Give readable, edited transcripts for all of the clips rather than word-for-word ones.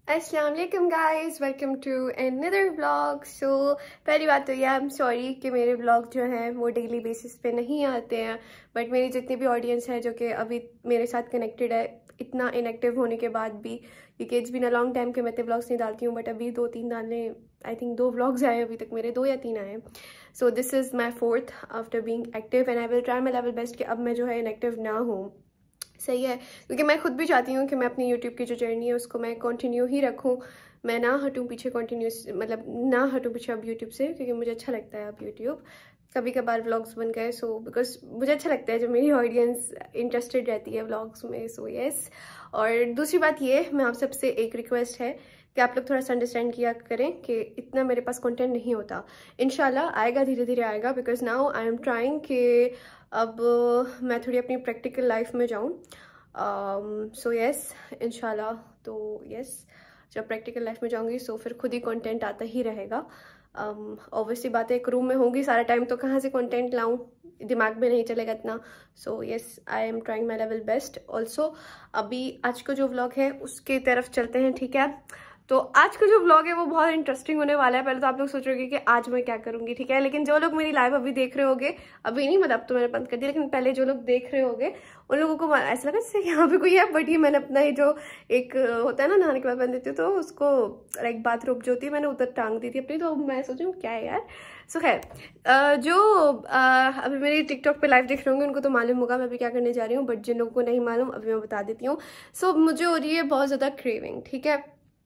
अस्सलाम वालेकुम guys, welcome to another vlog. So पहली बात तो ये आई एम सॉरी कि मेरे व्लॉग जो हैं वो डेली बेसिस पे नहीं आते हैं, बट मेरी जितनी भी ऑडियंस है जो कि अभी मेरे साथ कनेक्टेड है इतना इनएक्टिव होने के बाद भी, क्योंकि it's been a long time कि मैं इतने व्लॉग्स नहीं डालती हूँ, बट अभी 2-3 डालने, आई थिंक 2 व्लॉग्स आए अभी तक मेरे, 2 या 3 आए। So this is my 4th after being active and I will try my level best कि अब मैं जो है इनएक्टिव ना हूँ। सही है, क्योंकि मैं खुद भी चाहती हूँ कि मैं अपनी यूट्यूब की जो जर्नी है उसको मैं कंटिन्यू ही रखूँ, मैं ना हटूँ पीछे, कंटिन्यूस मतलब ना हटूँ पीछे अब यूट्यूब से, क्योंकि मुझे अच्छा लगता है अब यूट्यूब। कभी कभार व्लॉग्स बन गए सो बिकॉज मुझे अच्छा लगता है जब मेरी ऑडियंस इंटरेस्टेड रहती है व्लॉग्स में। सो यस, और दूसरी बात ये, मैं आप सबसे एक रिक्वेस्ट है कि आप लोग थोड़ा सा अंडरस्टैंड किया करें कि इतना मेरे पास कंटेंट नहीं होता। इंशाल्लाह आएगा, धीरे धीरे आएगा, because now I am trying कि अब मैं थोड़ी अपनी प्रैक्टिकल लाइफ में जाऊँ। सो यस, इंशाल्लाह। तो यस, जब प्रैक्टिकल लाइफ में जाऊँगी सो फिर खुद ही कंटेंट आता ही रहेगा। ऑब्वियसली बात है, एक रूम में होंगी सारा टाइम तो कहाँ से कंटेंट लाऊं, दिमाग में नहीं चलेगा इतना। So yes, I am trying my level best. Also अभी आज का जो व्लॉग है उसके तरफ चलते हैं, ठीक है। तो आज का जो व्लॉग है वो बहुत इंटरेस्टिंग होने वाला है। पहले तो आप लोग सोच रहे होंगे कि आज मैं क्या करूंगी, ठीक है, लेकिन जो लोग मेरी लाइव अभी देख रहे होंगे, अभी नहीं मतलब अब तो मैंने बंद कर दिया, लेकिन पहले जो लोग देख रहे होंगे उन लोगों को ऐसा लगा जैसे यहाँ पे कोई है, बट ये मैंने अपना ही जो एक होता है ना नहाने के बाद पहन देती हूँ, तो उसको लाइक बाथरूम जो होती है मैंने उधर टांग दी थी अपनी, तो मैं सोच रही हूँ क्या है यार। सो खैर, जो अभी मेरी टिकटॉक पे लाइव देख रहे होंगे उनको तो मालूम होगा मैं अभी क्या करने जा रही हूँ, बट जिन लोगों को नहीं मालूम अभी मैं बता देती हूँ। सो मुझे हो रही है बहुत ज़्यादा क्रेविंग, ठीक है।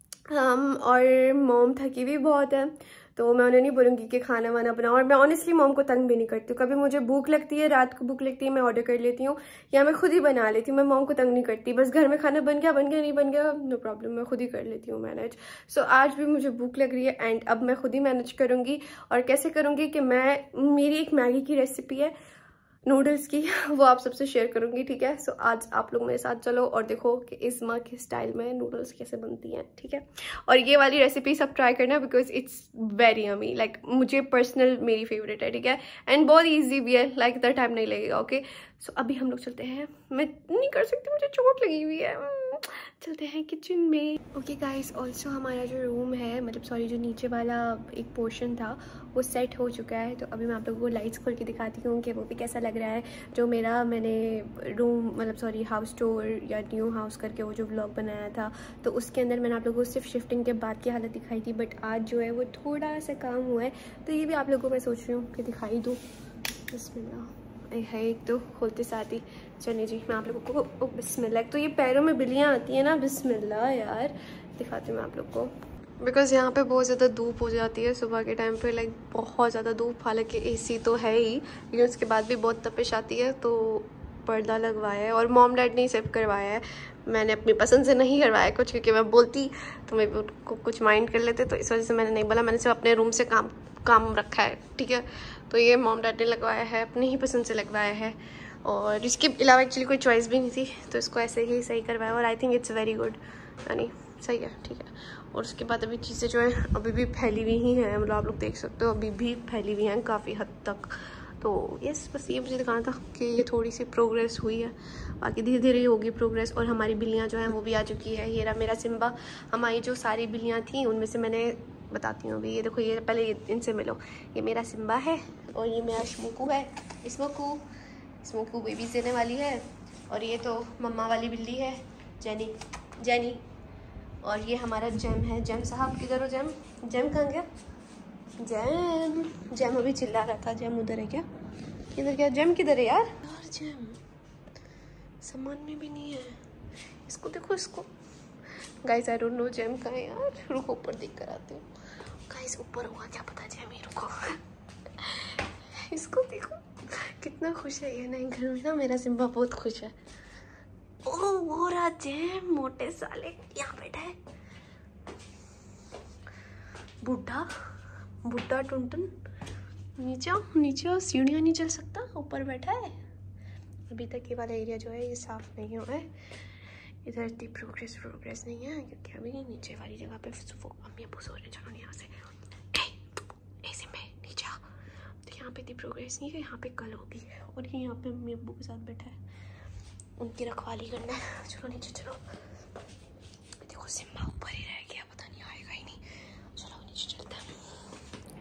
और मॉम थकी भी बहुत है, तो मैं उन्हें नहीं बोलूँगी कि खाना वाना बनाओ, और मैं ऑनेस्टली मॉम को तंग भी नहीं करती हूँ। कभी मुझे भूख लगती है, रात को भूख लगती है, मैं ऑर्डर कर लेती हूँ या मैं खुद ही बना लेती हूँ। मैं मॉम को तंग नहीं करती, बस घर में खाना बन गया नहीं बन गया नो प्रॉब्लम, मैं खुद ही कर लेती हूँ मैनेज। सो आज भी मुझे भूख लग रही है एंड अब मैं खुद ही मैनेज करूँगी। और कैसे करूँगी कि मेरी एक मैगी की रेसिपी है नूडल्स की, वो आप सबसे शेयर करूंगी, ठीक है। सो आज आप लोग मेरे साथ चलो और देखो कि इस माँ के स्टाइल में नूडल्स कैसे बनती हैं, ठीक है। और ये वाली रेसिपी सब ट्राई करना because it's very yummy, like मुझे पर्सनल मेरी फेवरेट है, ठीक है। एंड बहुत ईजी भी है, लाइक इतना टाइम नहीं लगेगा, ओके। सो अभी हम लोग चलते हैं, मैं नहीं कर सकती, मुझे चोट लगी हुई है। चलते हैं किचन में। ओके गाइस, ऑल्सो हमारा जो रूम है, मतलब सॉरी जो नीचे वाला एक पोर्शन था वो सेट हो चुका है। तो अभी मैं आप लोगों को लाइट्स खोल के दिखाती हूँ कि वो भी कैसा लग रहा है। जो मैंने रूम मतलब सॉरी हाउस टूर या न्यू हाउस करके वो जो व्लॉग बनाया था, तो उसके अंदर मैंने आप लोगों को सिर्फ शिफ्टिंग के बाद की हालत दिखाई थी, बट आज जो है वो थोड़ा सा काम हुआ है, तो ये भी आप लोगों को मैं सोच रही हूँ कि दिखाई दूँ। बिस्मिल्लाह है, एक तो खोलते साथ ही चलिए जी मैं आप लोगों को बिस्मिल्लाह। तो ये पैरों में बिल्लियाँ आती हैं ना, बिस्मिल्लाह यार, दिखाती हूँ मैं आप लोग को। बिकॉज़ यहाँ पे बहुत ज़्यादा धूप हो जाती है सुबह के टाइम पे, लाइक बहुत ज़्यादा धूप, हालांकि एसी तो है ही, लेकिन उसके बाद भी बहुत तपिश आती है, तो पर्दा लगवाया है। और मॉम डैड ने सिर्फ करवाया है, मैंने अपनी पसंद से नहीं करवाया कुछ, क्योंकि मैं बोलती तो मैं उनको कुछ माइंड कर लेते, तो इस वजह से मैंने नहीं बोला, मैंने सिर्फ अपने रूम से काम रखा है, ठीक है। तो ये मॉम डैड ने लगवाया है, अपनी ही पसंद से लगवाया है, और इसके अलावा एक्चुअली कोई चॉइस भी नहीं थी, तो इसको ऐसे ही सही करवाया, और I think it's very good, यानी सही है, ठीक है। और उसके बाद अभी चीज़ें जो है अभी भी फैली हुई ही हैं, मतलब आप लोग देख सकते हो अभी भी फैली हुई हैं काफ़ी हद तक। तो यस, बस ये मुझे दिखाना था कि ये थोड़ी सी प्रोग्रेस हुई है, बाकी धीरे धीरे होगी प्रोग्रेस। और हमारी बिल्लियाँ जो हैं वो भी आ चुकी है। ये रहा मेरा सिम्बा, हमारी जो सारी बिल्लियाँ थी उनमें से मैंने बताती हूँ अभी, ये देखो, ये पहले इनसे मिलो, ये मेरा सिम्बा है, और ये मेरा स्मोकू है, स्मोकू बेबीज देने वाली है, और ये तो मम्मा वाली बिल्ली है जेनी, और ये हमारा जैम है। जैम साहब किधर हो? जैम कहाँ गया? जैम अभी चिल्ला रहा था, जैम उधर है क्या? किधर गया जैम? किधर है यार जैम? सामान में भी नहीं है, इसको देखो, इसको guys I don't know jam कहाँ है यार, रुको ऊपर देख कर आते हो। गाइस ऊपर होगा क्या पता, जैम ही, रुको इसको देखो कितना खुश है ये नए घर में ना, मेरा सिम्बा बहुत खुश है। ओह वो रहा जैम, मोटे साले यहाँ बैठा है, बुढ़ा टुनटुन, नीचे सीढ़ियाँ नहीं चल सकता, ऊपर बैठा है। अभी तक ये वाला एरिया जो है ये साफ नहीं हुआ है, इधर इतनी प्रोग्रेस नहीं है, क्योंकि अभी नीचे वाली जगह पे अम्मी अब्बू सो रहे हैं। चलो यहाँ से ऐसे में नीचे, तो यहाँ पे इतनी प्रोग्रेस नहीं है, यहाँ पे कल होगी। और ये यहाँ पे अम्मी अब्बू के साथ बैठा है, उनकी रखवाली करना है। चलो नीचे चलो, देखो सिम्बा ऊपर ही रह गया।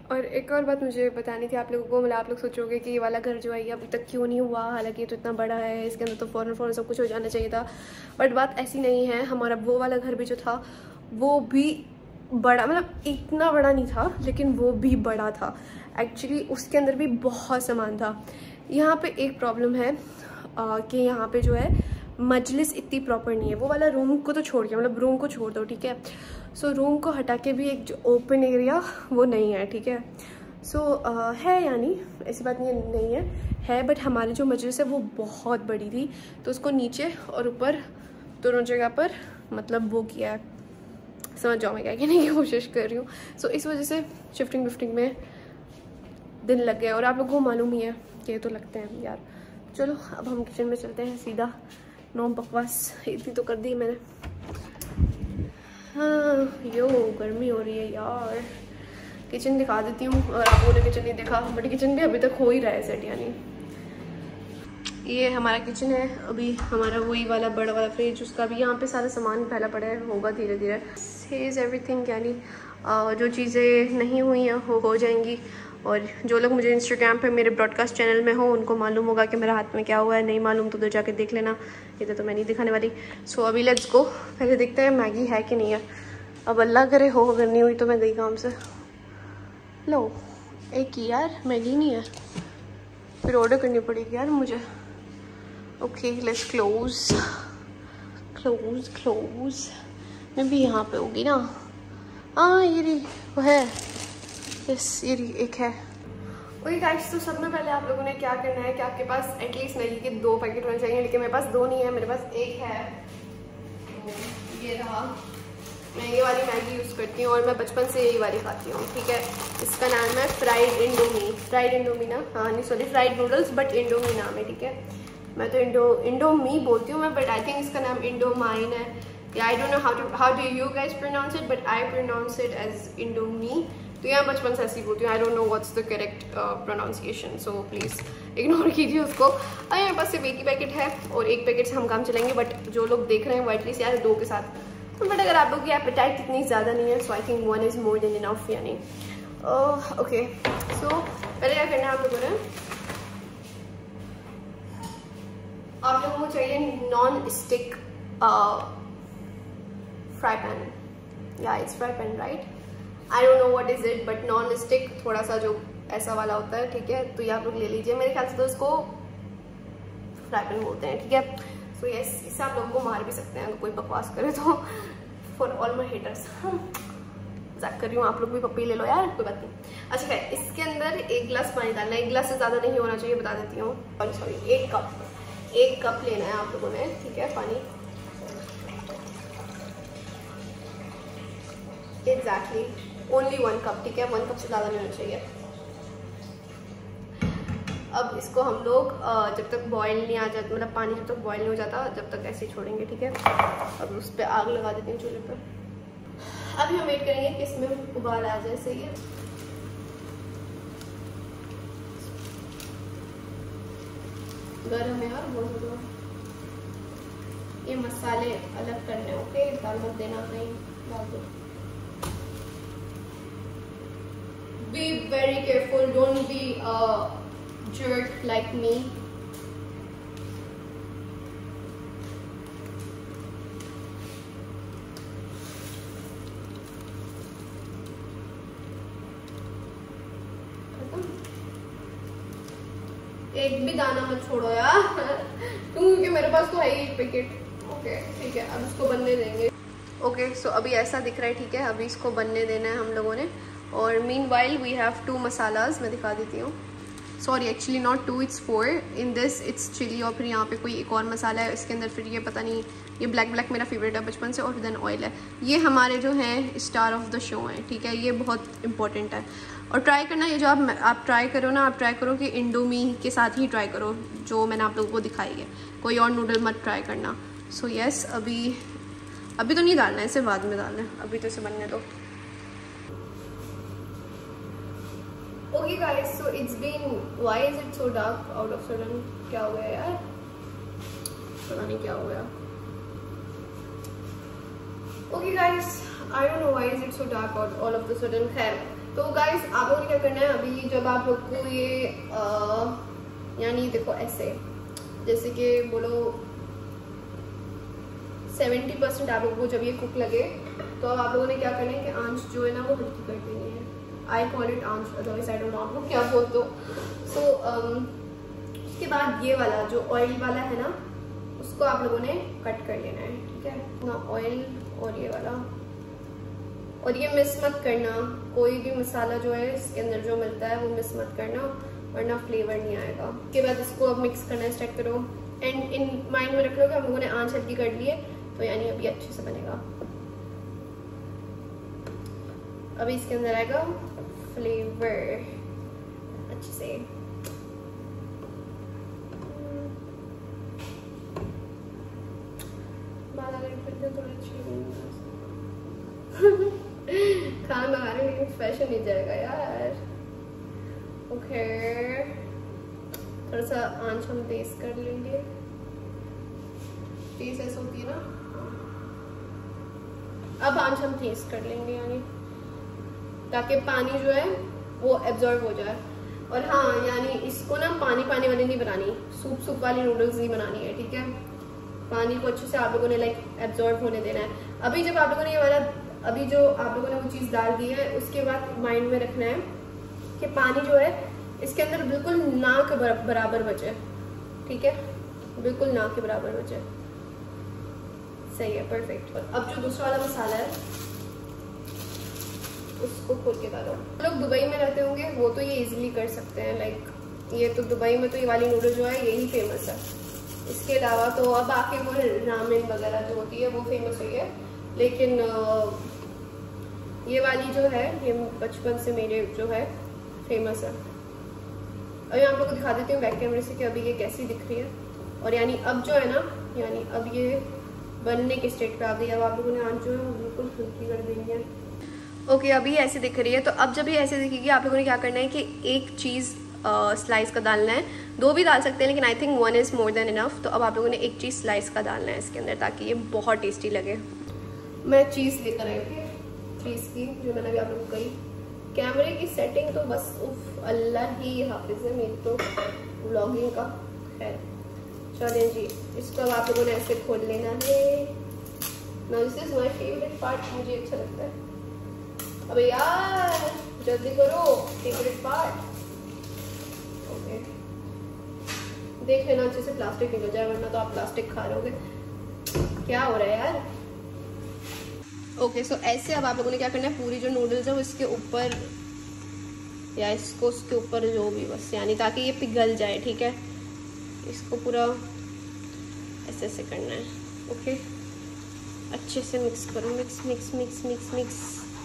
और एक और बात मुझे बतानी थी आप लोगों को, मतलब आप लोग सोचोगे कि ये वाला घर जो है ये अभी तक क्यों नहीं हुआ, हालांकि ये तो इतना बड़ा है, इसके अंदर तो फ़ौरन सब कुछ हो जाना चाहिए था। बट बात ऐसी नहीं है, हमारा वो वाला घर भी जो था वो भी बड़ा, मतलब इतना बड़ा नहीं था लेकिन वो भी बड़ा था एक्चुअली, उसके अंदर भी बहुत सामान था। यहाँ पे एक प्रॉब्लम है कि यहाँ पे जो है मजलिस इतनी प्रॉपर नहीं है। वो वाला रूम को तो छोड़ के, मतलब रूम को छोड़ दो, ठीक है। सो रूम को हटा के भी एक जो ओपन एरिया वो नहीं है, ठीक है। सो है, यानी ऐसी बात नहीं है, बट हमारी जो मजलिस है वो बहुत बड़ी थी, तो उसको नीचे और ऊपर दोनों जगह पर मतलब वो किया है, समझ जाओ मैं क्या कहने की कोशिश कर रही हूँ। सो इस वजह से शिफ्टिंग विफ्टिंग में दिन लग गया, और आप लोगों को मालूम ही है कि ये तो लगते हैं यार। चलो अब हम किचन में चलते हैं सीधा, नो बकवास इतनी तो कर दी मैंने। हाँ यो गर्मी हो रही है यार। किचन दिखा देती हूँ, अगर आप लोगों ने किचन नहीं देखा, बट किचन भी अभी तक हो ही रहा है सेट। यानी ये हमारा किचन है, अभी हमारा वही वाला बड़ा वाला फ्रिज, उसका भी यहाँ पे सारा सामान फैला पड़ा है, होगा धीरे धीरे। इज़ एवरीथिंग, यानी जो चीज़ें नहीं हुई हैं वो हो जाएंगी। और जो लोग मुझे इंस्टाग्राम पे मेरे ब्रॉडकास्ट चैनल में हो उनको मालूम होगा कि मेरे हाथ में क्या हुआ है, नहीं मालूम तो उधर जाके देख लेना, इधर तो मैं नहीं दिखाने वाली। सो अभी लेट्स गो, पहले देखते हैं मैगी है कि नहीं है। अब अल्लाह करे हो, अगर नहीं हुई तो मैं गई काम से। लो एक ही यार मैगी नहीं है, फिर ऑर्डर करनी पड़ेगी यार मुझे। ओके लेट्स क्लोज मैं भी यहाँ पे होगी ना। हाँ ये रही वो है, यस ये रही एक है। ओके गाइस, तो सब में पहले आप लोगों ने क्या करना है कि आपके पास एटलीस्ट मैगी के 2 पैकेट होने चाहिए, लेकिन मेरे पास 2 नहीं है, मेरे पास 1 है। तो ये रहा, मैं ये वाली मैगी यूज़ करती हूँ और मैं बचपन से यही वाली खाती हूँ, ठीक है। इसका नाम है फ्राइड इंडोमी ना, हाँ नहीं sorry fried noodles, but Indomie नाम है, ठीक है। मैं तो इंडोमी बोलती हूँ मैं, बट आई थिंक इसका नाम इंडोमाइन है, या I don't know how do you guys pronounce it, but I pronounce it as Indomie. तो यहाँ बचपन से ऐसी बोलती हूँ, I don't know what's the correct pronunciation, so please ignore कीजिए उसको। और मेरे पास सिर्फ 1 ही पैकेट है और 1 पैकेट से हम काम चलेंगे, बट जो लोग देख रहे हैं वो एटलीस्ट यार 2 के साथ। बट अगर आप लोग की एपेटाइट इतनी ज़्यादा नहीं है, so I think 1 is more than enough. यानी ओके, सो पहले क्या करना है आप लोगों ने, आप लोगों को चाहिए नॉन स्टिक फ्राई पैन, या it's fry pan right, I don't know what is it, but non stick थोड़ा सा जो ऐसा वाला होता है, ठीक है। तो ये आप लोग ले लीजिए, मेरे ख्याल से तो इसको फ्राई पैन बोलते हैं, ठीक है। सो यस, इससे आप लोगों को मार भी सकते हैं अगर कोई बकवास करे तो, फॉर ऑल माई हेटर्स। मजाक कर रही हूँ, आप लोग भी पप्पी ले लो यार, कोई बात नहीं। अच्छा है, इसके अंदर 1 गिलास पानी डालना है, 1 गिलास से ज़्यादा नहीं होना चाहिए, बता देती हूँ। सॉरी 1 कप लेना है आप लोगों ने, ठीक है, पानी एग्जैक्टली ओनली 1 कप, ठीक है, 1 कप से ज़्यादा नहीं होना चाहिए। अब इसको हम लोग जब तक बॉयल नहीं आ जाता, मतलब पानी जब तक बॉयल नहीं हो जाता जब तक ऐसे ही छोड़ेंगे, ठीक है। अब उस पर आग लगा देती हूँ चूल्हे पर। अभी हम वेट करेंगे कि इसमें उबाल आ जाए, सही है। गरम है यार बहुत ज़्यादा। ये मसाले अलग करने, ओके, डाल मत देना कहीं, डाल दो। Be very careful, don't be jerk like me. एक भी दाना मत छोड़ो यार क्योंकि मेरे पास तो है ही 1 पैकेट। ओके ठीक है, अब इसको बनने देंगे। ओके सो अभी ऐसा दिख रहा है, ठीक है। अभी इसको बनने देना है हम लोगों ने। और मीनवाइल वी हैव 2 मसालाज, मैं दिखा देती हूँ। Sorry actually not 2, it's 4। In this it's chilli, और फिर यहाँ पे कोई एक और मसाला है इसके अंदर, फिर ये पता नहीं, ये ब्लैक मेरा फेवरेट है बचपन से, और देन ऑयल है। ये हमारे जो हैं स्टार ऑफ द शो हैं, ठीक है, ये बहुत इंपॉर्टेंट है। और ट्राई करना, ये जो आप ट्राई करो ना, आप ट्राई करो कि इंडोमी के साथ ही ट्राई करो जो मैंने आप लोगों को दिखाई है, कोई और नूडल मत ट्राई करना। सो यस, अभी तो नहीं डालना है इसे, बाद में डालना है, अभी तो इसे बनने दो। Okay guys, so it's been, why is it so dark out of sudden? क्या हो गया यार, पता नहीं क्या हो गया। Okay guys, I don't know why is it so dark out all of the sudden. खैर, तो गाइस आप लोगों ने क्या करना है, अभी जब आप लोग को ये यानी देखो ऐसे जैसे कि बोलो 70% आप लोगों को जब ये कुक लगे तो अब आप लोगों ने क्या करना है कि आंच जो है ना वो हल्की कर देनी है। आई कॉल इट आंच, अदरवाइज आई डोंट नो क्या बोल दो। सो उसके बाद ये वाला जो ऑयल वाला है ना उसको आप लोगों ने कट कर लेना है, ठीक है ना, ऑयल और ये वाला। और ये मिस मत करना, कोई भी मसाला जो है इसके अंदर जो मिलता है वो मिस मत करना वरना फ्लेवर नहीं आएगा। उसके बाद इसको अब मिक्स करना स्टार्ट करो एंड इन माइंड में रख लो कि हम लोगों ने आंच हल्की कर ली है तो यानी अभी अच्छे से बनेगा। अभी इसके अंदर आएगा फ्लेवर अच्छे से। खाना बना रहे लेकिन फैशन नहीं जाएगा यार। ओके थोड़ा सा आंच हम तेज कर लेंगे, तेज ऐसा होती है ना। अब आंच हम तेज कर लेंगे यानी ताकि पानी जो है वो एब्जॉर्ब हो जाए। और हाँ यानी इसको ना पानी पानी वाली नहीं बनानी, सूप सूप वाली नूडल्स नहीं बनानी है, ठीक है। पानी को अच्छे से आप लोगों ने लाइक एब्जॉर्ब होने देना है। अभी जब आप लोगों ने ये वाला अभी जो आप लोगों ने वो चीज़ डाल दी है उसके बाद माइंड में रखना है कि पानी जो है इसके अंदर बिल्कुल ना के बराबर बचे, ठीक है, बिल्कुल ना के बराबर बचे। सही है, परफेक्ट। अब जो दूसरा वाला मसाला है उसको खोल के डालो। लोग दुबई में रहते होंगे वो तो ये इजीली कर सकते हैं, लाइक ये तो दुबई में तो ये वाली नूडल जो है यही फेमस है। इसके अलावा तो अब आके वो रामेन वगैरह जो होती है वो फेमस हुई है, लेकिन ये वाली जो है ये बचपन से मेरे जो है फेमस है। अभी आप लोगों को दिखा देती हूँ बैक कैमरे से कि अभी ये कैसी दिख रही है। और यानी अब जो है ना यानी अब ये बनने के स्टेज पे आ गई। अब आप लोगों ने आंच जो है वो बिल्कुल हल्की कर देनी है। ओके अभी ऐसे दिख रही है। तो अब जब ये ऐसे दिखेगी आप लोगों ने क्या करना है कि एक चीज़ स्लाइस का डालना है, दो भी डाल सकते हैं लेकिन I think 1 is more than enough. तो अब आप लोगों ने एक चीज़ स्लाइस का डालना है इसके अंदर ताकि ये बहुत टेस्टी लगे। मैं चीज़ लेकर आई थी चीज़ की जो मैंने अभी आप लोगों को कही। कैमरे की सेटिंग तो बस उफ अल्लाह ही हाफिज़ है मेरी तो व्लॉगिंग का। खैर चलें जी, इसको अब आप लोगों ने ऐसे खोल लेना है। Now this is my favourite part, मुझे अच्छा लगता है। अबे यार जल्दी करो, फेवरेट पार्ट। ओके देख लेना अच्छे से प्लास्टिक निकल जाए वरना तो आप प्लास्टिक खा रहे होगे। क्या हो रहा है यार। ओके सो ऐसे अब आप लोगों ने क्या करना है, पूरी जो नूडल्स है वो इसके ऊपर या इसको उसके ऊपर जो भी बस यानी ताकि ये पिघल जाए, ठीक है। इसको पूरा ऐसे ऐसे करना है। ओके अच्छे से मिक्स करो, mix mix mix mix mix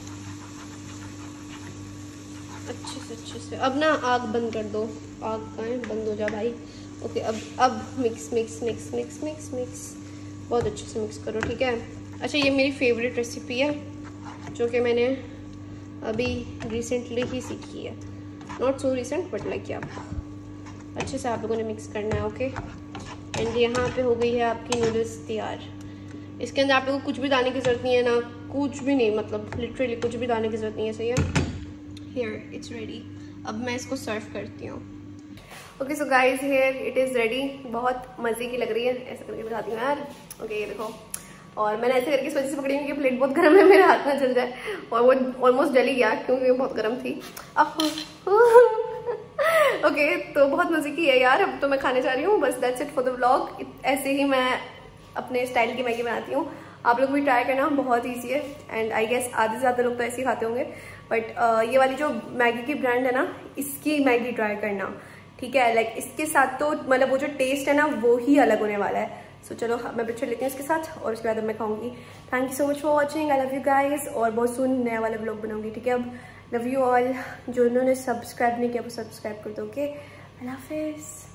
अच्छे से। अब ना आग बंद कर दो, आग कहाँ है, बंद हो जा भाई। ओके अब mix mix mix mix mix mix बहुत अच्छे से मिक्स करो, ठीक है। अच्छा ये मेरी फेवरेट रेसिपी है जो कि मैंने अभी रिसेंटली ही सीखी है, not so recent but like क्या। अच्छे से आप लोगों ने मिक्स करना है। ओके एंड यहाँ पे हो गई है आपकी नूडल्स तैयार। इसके अंदर आप लोगों को कुछ भी डालने की ज़रूरत नहीं है ना, कुछ भी नहीं, मतलब लिटरली कुछ भी डालने की ज़रूरत नहीं है। सही है, हियर इट्स रेडी। अब मैं इसको सर्व करती हूँ। Okay so guys here it is ready. बहुत मज़े की लग रही है, ऐसा करके दिखाती हूँ यार। ओके ये देखो, और मैंने ऐसे करके इस वजह से पकड़ी क्योंकि प्लेट बहुत गर्म है, मेरे हाथ में जल जाए। और वो ऑलमोस्ट जल ही गया क्योंकि वो बहुत गर्म थी। ओके तो बहुत मज़े की है यार। अब तो मैं खाने जा रही हूँ, बस that's it for the vlog. ऐसे ही मैं अपने स्टाइल की मैगी बनाती हूँ, आप लोग भी ट्राई करना, बहुत ईजी है। एंड आई गेस आधे से ज़्यादा लोग तो ऐसे ही खाते होंगे, बट ये वाली जो मैगी की ब्रांड है ना इसकी मैगी ट्राई करना, ठीक है। लाइक इसके साथ तो मतलब वो जो टेस्ट है ना वो ही अलग होने वाला है। सो चलो मैं पिक्चर लेती हूँ इसके साथ और उसके बाद अब मैं खाऊंगी। Thank you so much for watching, I love you guys. और बहुत सुन नया वाला ब्लॉग बनाऊंगी, ठीक है। अब लव यू ऑल, जो उन्होंने सब्सक्राइब नहीं किया वो सब्सक्राइब कर दो। ओके अल्लाह हाफिज़।